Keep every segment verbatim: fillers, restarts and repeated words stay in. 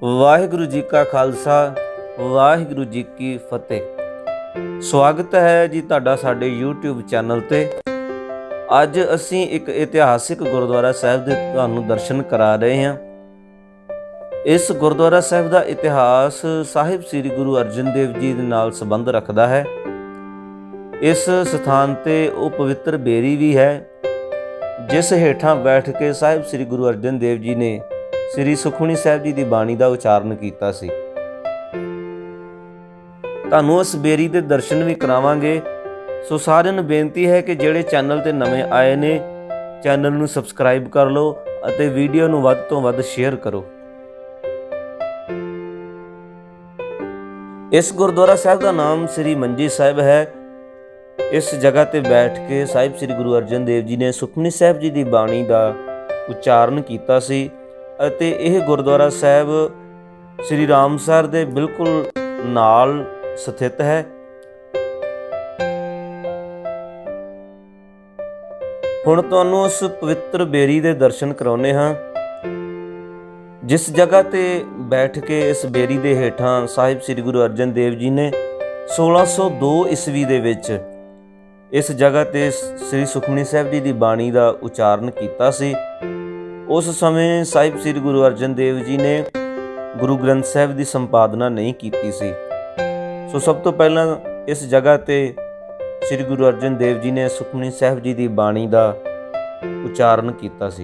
वाहिगुरु जी का खालसा वाहिगुरु जी की फतेह। स्वागत है जी तुहाडा साडे यूट्यूब चैनल ते। अज असी एक इतिहासिक गुरुद्वारा साहिब दे तुहानूं दर्शन करा रहे हैं। इस गुरुद्वारा साहिब दा इतिहास साहिब श्री गुरु अर्जन देव जी दे नाल संबंध रखदा है। इस स्थान ते वो पवित्र बेरी भी है जिस हेठां बैठ के साहिब श्री गुरु अर्जन देव जी ने श्री सुखमनी साहिब जी की बाणी का उचारण किया सी। तुहानूं उस बेरी के दर्शन भी करावांगे। सो सारिआं नूं बेनती है कि जिहड़े चैनल ते नवें आए ने चैनल नूं सबसक्राइब कर लो अते वीडियो नूं वध तों वध शेयर करो। इस गुरुद्वारा साहिब का नाम श्री मंजी साहिब है। इस जगह ते बैठ के साहिब श्री गुरु अर्जन देव जी ने सुखमनी साहिब जी की बाणी का उचारण किया सी। ਅਤੇ ਇਹ ਗੁਰਦੁਆਰਾ ਸਾਹਿਬ ਸ੍ਰੀ ਰਾਮਸਰ ਦੇ ਬਿਲਕੁਲ ਨਾਲ ਸਥਿਤ ਹੈ। ਹੁਣ ਤੁਹਾਨੂੰ ਉਸ ਪਵਿੱਤਰ ਬੇਰੀ ਦੇ ਦਰਸ਼ਨ ਕਰਾਉਨੇ ਹਾਂ ਜਿਸ ਜਗ੍ਹਾ ਤੇ ਬੈਠ ਕੇ ਇਸ ਬੇਰੀ ਦੇ ਹੇਠਾਂ ਸਾਹਿਬ ਸ੍ਰੀ ਗੁਰੂ ਅਰਜਨ ਦੇਵ ਜੀ ਨੇ सोलह सौ दो ਈਸਵੀ ਦੇ ਵਿੱਚ ਇਸ ਜਗ੍ਹਾ ਤੇ ਸ੍ਰੀ ਸੁਖਮਨੀ ਸਾਹਿਬ ਜੀ ਦੀ ਬਾਣੀ ਦਾ ਉਚਾਰਨ ਕੀਤਾ ਸੀ। उस समय साहिब श्री गुरु अर्जन देव जी ने गुरु ग्रंथ साहिब की संपादना नहीं की सी। सो सब तो पहला इस जगह ते श्री गुरु अर्जन देव जी ने सुखमनी साहिब जी की बाणी का उचारण किया सी।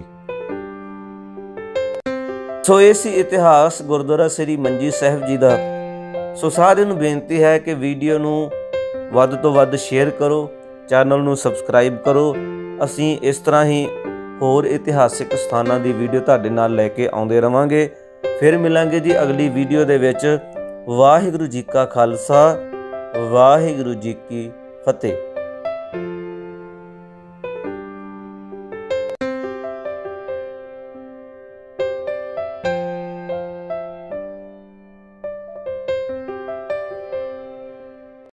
सो ये सी इतिहास गुरुद्वारा श्री मंजी साहिब जी का। सो सारिआं नूं बेनती है कि वीडियो नूं वध तो वध शेयर करो, चैनल नूं सबसक्राइब करो। असीं इस तरह ही होर इतिहासिक स्थानां दी वीडियो तुहाडे नाल लैके आउंदे रवांगे। फिर मिलांगे जी अगली वीडियो दे विच। वाहिगुरू जी का खालसा वाहिगुरू जी की फतेह।